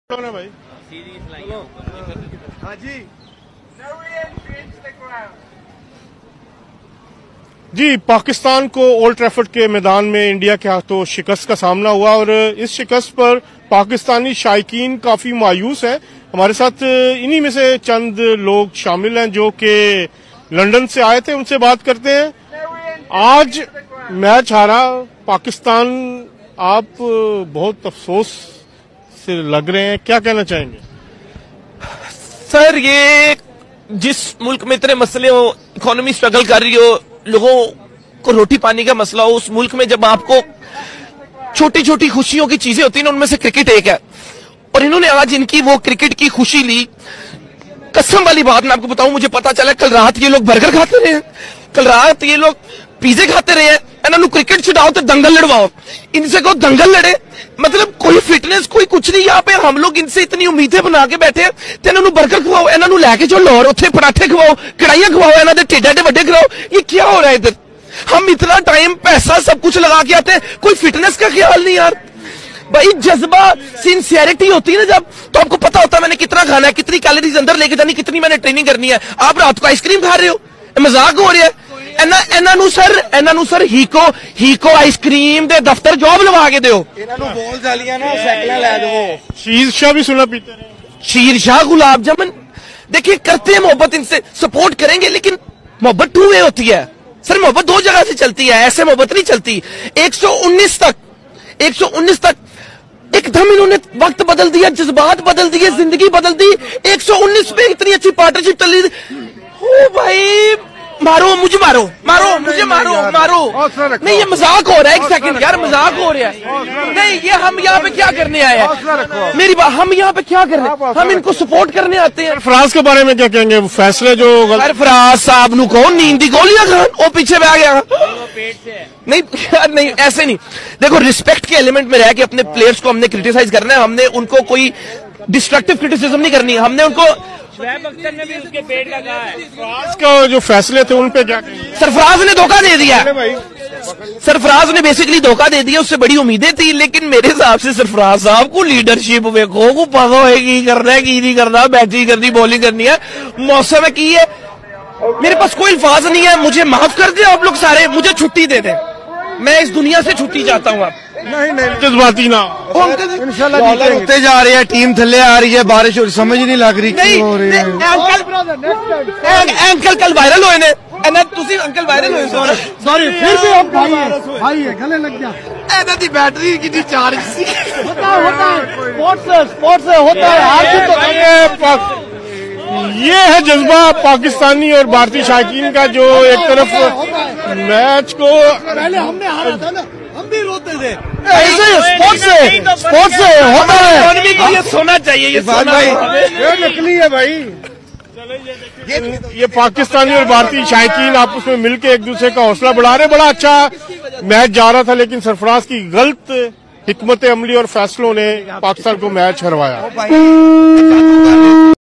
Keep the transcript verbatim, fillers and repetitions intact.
ना भाई हाँ जी जी पाकिस्तान को ओल्ड ट्रैफर्ड के मैदान में इंडिया के हाथों शिकस्त का सामना हुआ और इस शिकस्त पर पाकिस्तानी शायकीन काफी मायूस हैं। हमारे साथ इन्हीं में से चंद लोग शामिल हैं जो कि लंदन से आए थे, उनसे बात करते हैं। आज मैच हारा पाकिस्तान, आप बहुत अफसोस से लग रहे हैं, क्या कहना चाहेंगे? सर, ये जिस मुल्क में इतने मसले हो, इकोनॉमी स्ट्रगल कर रही हो, लोगों को रोटी पानी का मसला हो, उस मुल्क में जब आपको छोटी छोटी खुशियों की चीजें होती है ना, उनमें से क्रिकेट एक है। और इन्होंने आज इनकी वो क्रिकेट की खुशी ली। कसम वाली बात मैं आपको बताऊं, मुझे पता चला कल रात ये लोग बर्गर खाते रहे हैं, कल रात ये लोग पिज्जे खाते रहे हैं। इन्होंने क्रिकेट छुड़ाओ तो दंगल लड़वाओ, इनसे कहो दंगल लड़े, मतलब कोई फिटनेस कोई कुछ नहीं। यहाँ पे हम लोग इनसे इतनी उम्मीदें बना के बैठे हैं, तो इन्होंने बर्गर खवाओ, इन्होंने लैके चलो लाहौर उत्थे पराठे खवाओ, कढ़ाइयां खवाओ, इन्होंने टेढ़े टेढ़े वड्डे खवाओ। ये क्या हो रहा है इधर? हम इतना टाइम पैसा सब कुछ लगा के आते हैं, कोई फिटनेस का ख्याल नहीं यार। भाई जज्बा सिंसियरिटी होती है ना जब, तो आपको पता होता है मैंने कितना खाना है, कितनी कैलोरीज अंदर लेके जानी, कितनी मैंने ट्रेनिंग करनी है। आप रात को आइसक्रीम खा रहे हो, मजाक हो रहा है। ਇਹਨਾਂ ਇਹਨਾਂ ਨੂੰ ਸਰ ਇਹਨਾਂ ਨੂੰ ਸਰ ਹੀਕੋ ਹੀਕੋ आइसक्रीम ਦੇ दफ्तर जॉब लगा के ਦਿਓ। ਇਹਨਾਂ ਨੂੰ ਬੋਲ ਜਾਲੀਆਂ ਨਾ ਸਾਈਕਲਾਂ ਲੈ ਦਿਓ। शीरशाह भी सुना पीते रहे, शीरशाह गुलाब जामुन। देखिए करते हैं मोहब्बत, इनसे सपोर्ट करेंगे, लेकिन मोहब्बत टू वे होती है सर, मोहब्बत दो जगह से चलती है, ऐसे मोहब्बत नहीं चलती। एक सौ उन्नीस तक एक सौ उन्नीस तक एकदम इन्होंने वक्त बदल दिया, जज्बात बदल दिए, जिंदगी बदल दी। एक सौ उन्नीस पे इतनी अच्छी पार्टनरशिप चल रही थी। ओ भाई मारो मुझे, मारो मारो मुझे, मारो मारो नहीं, ये मजाक हो रहा है। एक सेकंड यार, मजाक हो रहा है। नहीं, ये हम यहाँ पे क्या करने आए हैं? मेरी बात, हम यहाँ पे क्या कर रहे हैं? हम इनको सपोर्ट करने आते हैं। सरफराज के बारे में क्या कहेंगे? वो फैसले जो सरफराज साहब नु कहो नींद दी गोलियां खान, वो पीछे बह गया नहीं यार, नहीं ऐसे नहीं। देखो रिस्पेक्ट के एलिमेंट में रह के अपने प्लेयर्स को हमने क्रिटिसाइज करना है, हमने उनको कोई डिस्ट्रक्टिव क्रिटिसिज्म नहीं करनी है। हमने उनको ने भी उसके पेट का कहा है। सरफराज का जो फैसले थे उन पे क्या कहेंगे? सरफराज ने धोखा दे दिया, सरफराज ने बेसिकली धोखा दे दिया। उससे बड़ी उम्मीदें थी, लेकिन मेरे हिसाब से सरफराज साहब को लीडरशिप वेखो को पता है की करना है की नहीं करना, बैटिंग करनी बॉलिंग करनी है, मौसम की है। मेरे पास कोई अल्फाज नहीं है, मुझे माफ कर दे आप लोग सारे, मुझे छुट्टी दे दे, मैं इस दुनिया से छुट्टी चाहता हूँ। आप नहीं नहीं जज्बाती ना, इंशाल्लाह जीतेंगे। जा रही है टीम, थल्ले आ रही है, बारिश हो समझ नहीं लग रही नहीं, हो रही है। अंकल कल वायरल होए ने, अंकल वायरल होए सॉरी, फिर भी हम भाई है, भाई है, गले लग गया। ਇਹਨਾਂ ਦੀ बैटरी की चार्ज सी होता है होता है, स्पोर्ट्स स्पोर्ट्स होता है, हार जीत तो ये ये है जज्बा पाकिस्तानी और भारतीय शायकीन का, जो एक तरफ मैच को पहले हमने हारा था ना, हम भी रोते थे। ऐसे स्पोर्ट्स से स्पोर्ट्स से होता है, इकोनॉमी के लिए सोना चाहिए। ये सोना भाई ये नकली है भाई। ये, ये पाकिस्तानी और भारतीय शायकीन आपस में मिलकर एक दूसरे का हौसला बढ़ा रहे। बड़ा अच्छा मैच जा रहा था, लेकिन सरफराज की गलत हिकमत अमली और फैसलों ने पाकिस्तान को मैच हरवाया।